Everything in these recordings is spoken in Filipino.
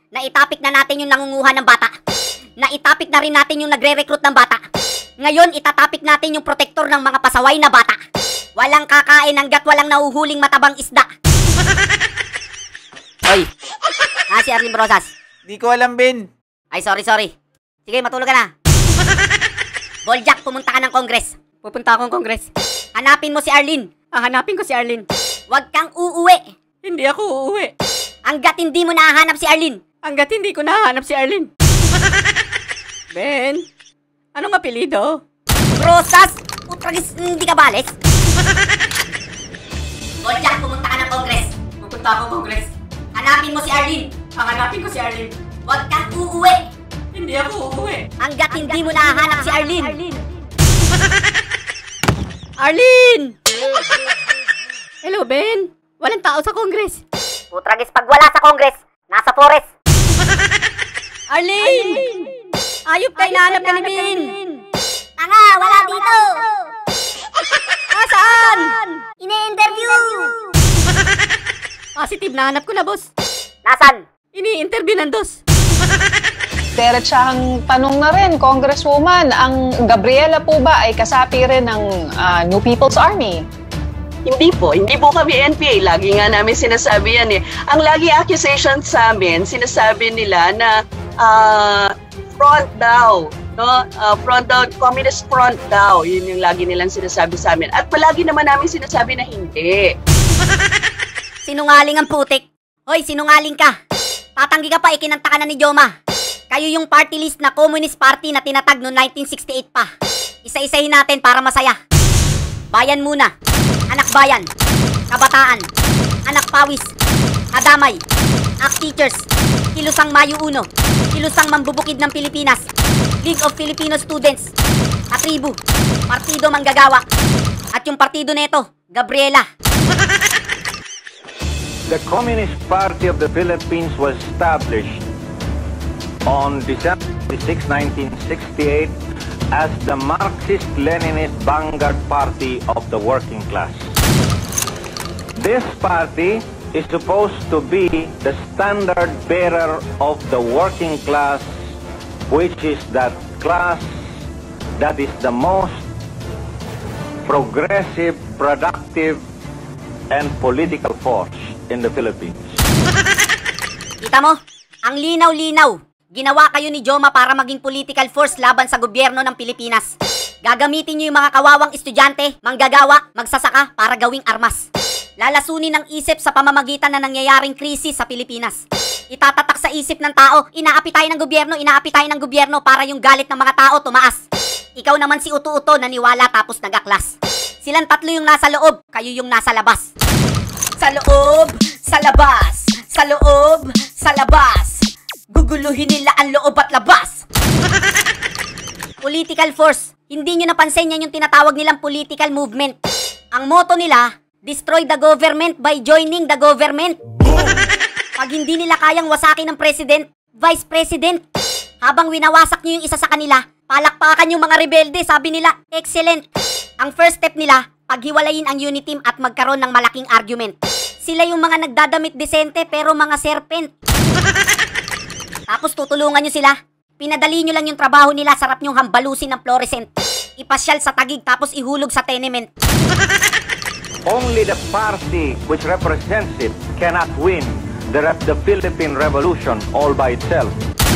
Naitapik na natin yung nangunguha ng bata. Naitapik na rin natin yung nagre-recruit ng bata. Ngayon, itatapik natin yung protektor ng mga pasaway na bata. Walang kakain hanggat walang nahuhuling matabang isda. Hoy, si Arlene Brosas. Di ko alam, Ben. Ay, sorry. Sige, matulog ka na. Boljak, pumunta ka ng Congress. Pupunta akong Congress. Hanapin mo si Arlene. Hanapin ko si Arlene. Huwag kang uuwi. Hindi ako uuwi. Hanggat hindi mo nahahanap si Arlene. Hanggat hindi ko nahanap si Arlene. Ben, anong apelido? Rosas, utragis, hindi ka balis. Boljak, pumunta ka ng Congress. Pupunta akong Congress. Hanapin mo si Arlene. Hanapin ko si Arlene. Huwag kang uuwi. Hindi ako uuwi. Hanggat hindi mo nahahanap si Arlene. Arlene! Hello, Ben. Walang tao sa Congress. Putragis, pag wala sa Congress, nasa forest. Arlene! Ayop kayo, nahanap ka ni Ben. Tanga, wala dito. Saan? Ini-interview. Positive, nahanap ko na, boss. Nasan? Ini-interview ng dos. Diretsahang tanong na rin, Congresswoman, ang Gabriela po ba ay kasapi rin ng New People's Army? Hindi po kami NPA. Lagi nga namin sinasabi yan eh. Ang lagi accusation sa amin, sinasabi nila na front daw, no? Front daw, communist front daw. Yun yung lagi nilang sinasabi sa amin. At palagi naman namin sinasabi na hindi. Sinungaling ang putik. Hoy, sinungaling ka. Tatanggi ka pa, ikinanta ka na ni Joma. Kayo yung party list na Communist Party na tinatag noong 1968 pa. Isa-isahin natin para masaya. Bayan muna. Anak bayan. Kabataan. Anak pawis. Adamay. Act Teachers. Kilusang Mayo 1. Kilusang Mambubukid ng Pilipinas. League of Filipino Students. Katribu. Partido Manggagawa. At yung partido neto, Gabriela. The Communist Party of the Philippines was established on December 6, 1968 as the Marxist-Leninist vanguard party of the working class. This party is supposed to be the standard bearer of the working class, which is that class that is the most progressive, productive, and political force in the Philippines. Kita mo? Ang linaw-linaw. Ginawa kayo ni Joma para maging political force laban sa gobyerno ng Pilipinas. Gagamitin nyo yung mga kawawang estudyante, manggagawa, magsasaka para gawing armas. Lalasunin ang isip sa pamamagitan na nangyayaring krisis sa Pilipinas. Itatatak sa isip ng tao, inaapi tayo ng gobyerno para yung galit ng mga tao tumaas. Ikaw naman si uto-uto naniwala tapos nagaklas. Silang tatlo yung nasa loob, kayo yung nasa labas. Sa loob, sa labas, sa loob, sa labas. Guguluhin nila ang loob at labas. Political force. Hindi nyo napansin yan yung tinatawag nilang political movement. Ang motto nila, destroy the government by joining the government. Pag hindi nila kayang wasakin ng president, vice president. Habang winawasak nyo yung isa sa kanila, palakpakan yung mga rebelde, sabi nila, excellent. Ang first step nila, paghiwalayin ang unity team at magkaroon ng malaking argument. Sila yung mga nagdadamit desente pero mga serpent. Tapos tutulungan nyo sila. Pinadali nyo lang yung trabaho nila, sarap nyong hambalusin ng fluorescent. Ipasyal sa Tagig tapos ihulog sa tenement. Only the party which represents it cannot win the Philippine Revolution all by itself.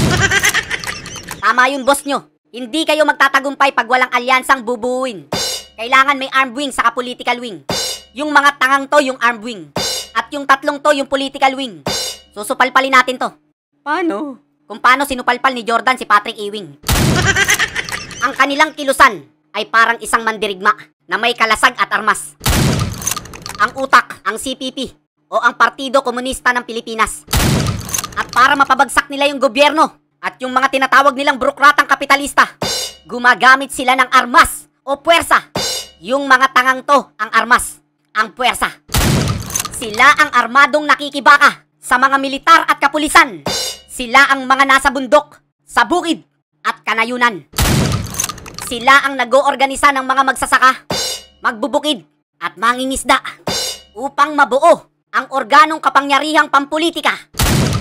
Tama yun, boss nyo. Hindi kayo magtatagumpay pag walang alyansang bubuuin. Kailangan may armed wing saka political wing. Yung mga tangang to yung armed wing. At yung tatlong to yung political wing. Susupalpalin natin to. Paano? Kung paano sinupalpal ni Jordan si Patrick Ewing. Ang kanilang kilusan ay parang isang mandirigma na may kalasag at armas. Ang utak, ang CPP o ang Partido Komunista ng Pilipinas. At para mapabagsak nila yung gobyerno at yung mga tinatawag nilang burokratang kapitalista, gumagamit sila ng armas o puwersa. Yung mga tangang to ang armas, ang puwersa. Sila ang armadong nakikibaka sa mga militar at kapulisan. Sila ang mga nasa bundok, sa bukid at kanayunan. Sila ang nag-oorganisa ng mga magsasaka, magbubukid at mangingisda upang mabuo ang organong kapangyarihang pampolitika.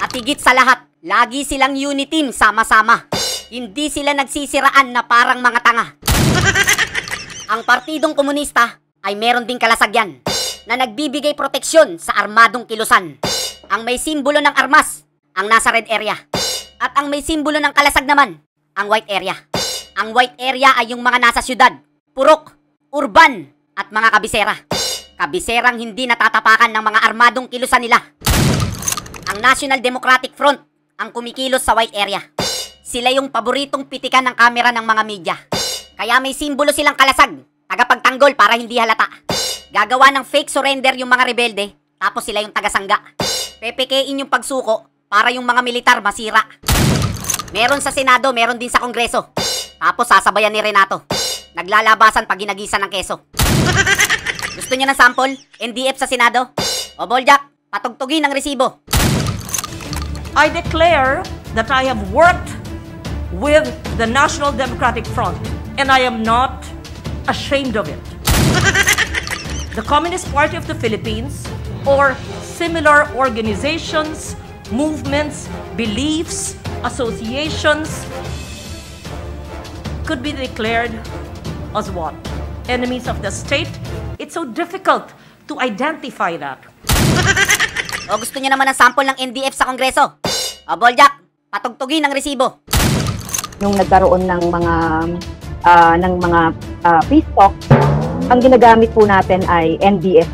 At higit sa lahat, lagi silang unity team sama-sama. Hindi sila nagsisiraan na parang mga tanga. Ang Partidong Komunista ay meron ding kalasagyan na nagbibigay proteksyon sa armadong kilusan. Ang may simbolo ng armas, ang nasa red area. At ang may simbolo ng kalasag naman, ang white area. Ang white area ay yung mga nasa syudad, purok, urban, at mga kabisera. Kabiserang hindi natatapakan ng mga armadong kilusan nila. Ang National Democratic Front ang kumikilos sa white area. Sila yung paboritong pitikan ng kamera ng mga media. Kaya may simbolo silang kalasag, tagapagtanggol para hindi halata. Gagawa ng fake surrender yung mga rebelde, tapos sila yung tagasangga. Pepekein yung pagsuko para yung mga militar masira. Meron sa Senado, meron din sa Kongreso. Tapos sasabayan ni Renato. Naglalabasan pag ginagisan ng keso. Gusto niyo ng sample? NDF sa Senado? O Boljak, patugtugin ang resibo. I declare that I have worked with the National Democratic Front and I am not ashamed of it. The Communist Party of the Philippines or similar organizations, movements, beliefs, associations could be declared as what? Enemies of the state? It's so difficult to identify that. O gusto niyo naman ng sample ng NDF sa Kongreso? O Boljak, patugtugin ang resibo. Nung nagkaroon ng mga peace talks, ang ginagamit po natin ay NDF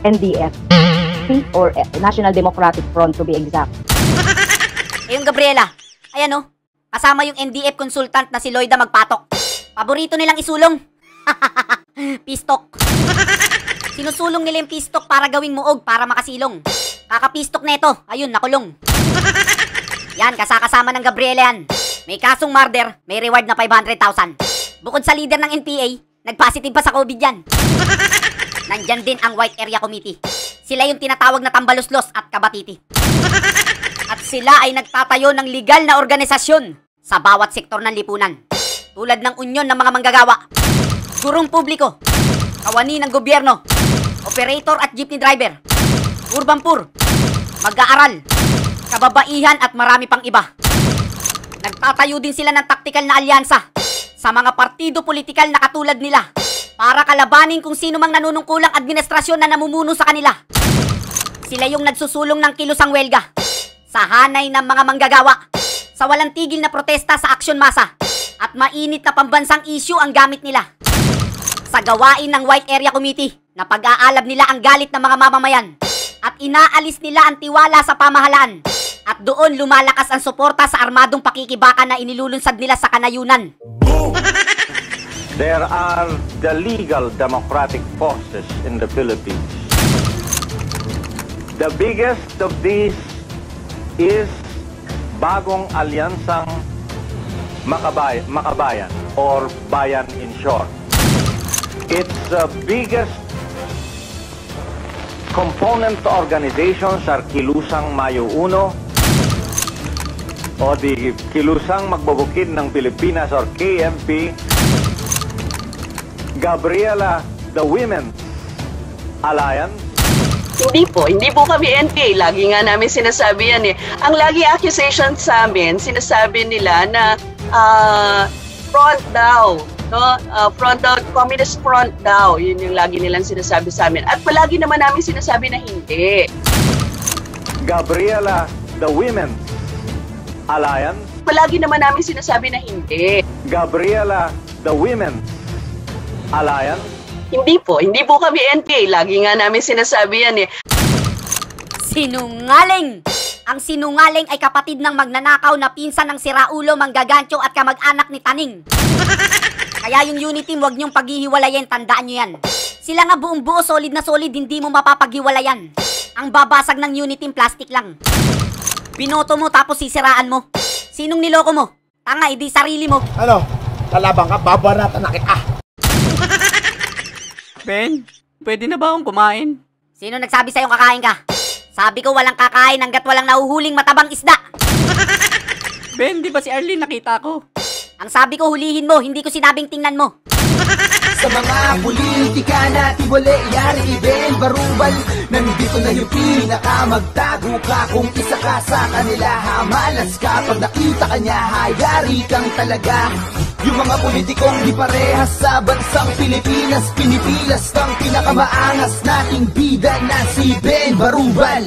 or National Democratic Front to be exact. Eh yung Gabriela, ayan o, kasama yung NDF consultant na si Loida Magpatok. Paborito nilang isulong. Pistok. Sinusulong nila yung pistok para gawing muog para makasilong. Kakapistok neto, ayun, nakulong. Yan, kasama ng Gabriela yan. May kasong murder, may reward na 500,000. Bukod sa leader ng NPA, nag-positive pa sa COVID yan. Nandyan din ang White Area Committee. Sila yung tinatawag na tambaluslos at kabatiti. At sila ay nagtatayo ng legal na organisasyon sa bawat sektor ng lipunan. Tulad ng unyon ng mga manggagawa, gurong publiko, kawani ng gobyerno, operator at jeepney driver, urban poor, mag-aaral, kababaihan at marami pang iba. Nagtatayo din sila ng taktikal na alyansa sa mga partido politikal na katulad nila para kalabanin kung sino mang nanunungkulang administrasyon na namumuno sa kanila. Sila yung nagsusulong ng kilusang welga sa hanay ng mga manggagawa, sa walang tigil na protesta sa aksyon masa, at mainit na pambansang issue ang gamit nila. Sa gawain ng White Area Committee na pag-aalab nila ang galit ng mga mamamayan at inaalis nila ang tiwala sa pamahalaan, at doon lumalakas ang suporta sa armadong pakikibaka na inilulunsad nila sa kanayunan. There are the legal democratic forces in the Philippines. The biggest of these is Bagong Alyansang Makabayan or Bayan in short. Its biggest component organizations are Kilusang Mayo 1 o di Kilusang Magbubukid ng Pilipinas or KMP, Gabriela the Women's Alliance. Hindi po kami NPA. Lagi nga namin sinasabi yan eh. Ang lagi accusation sa amin, sinasabi nila na front daw, no? Front daw, communist front daw. Yun yung lagi nilang sinasabi sa amin. At palagi naman namin sinasabi na hindi. Gabriela the Women's Alliance. Palagi naman namin sinasabi na hindi. Gabriela the Women's Alliance. Hindi po kami NPA. Lagi nga namin sinasabi yan eh. Sinungaling! Ang sinungaling ay kapatid ng magnanakaw na pinsan ng siraulo, manggagancho at kamag-anak ni Taning. Kaya yung unity, wag niyong paghihiwalayan, tandaan niyo yan. Sila nga buong buo, solid na solid, hindi mo mapapaghiwalayan. Ang babasag ng unity, plastic lang. Binoto mo tapos sisiraan mo. Sinong niloko mo? Tanga, hindi sarili mo. Ano? Kalabang ka, babaratan na kita. Ben, pwede na ba akong kumain? Sino nagsabi sa'yong kakain ka? Sabi ko walang kakain hanggat walang nahuhuling matabang isda. Ben, di ba si Arlene nakita ko? Ang sabi ko hulihin mo, hindi ko sinabing tingnan mo. Sa mga politika natin wala yari Ben Barubal. Nandito na yung pinakamagtago ka. Kung isa ka sa kanila, hamalas ka. Pag nakita kanya, hayari kang talaga. Yung mga politikong di parehas sa bansang Pilipinas, pinipilas ng pinakamaangas nating bida na si Ben Barubal.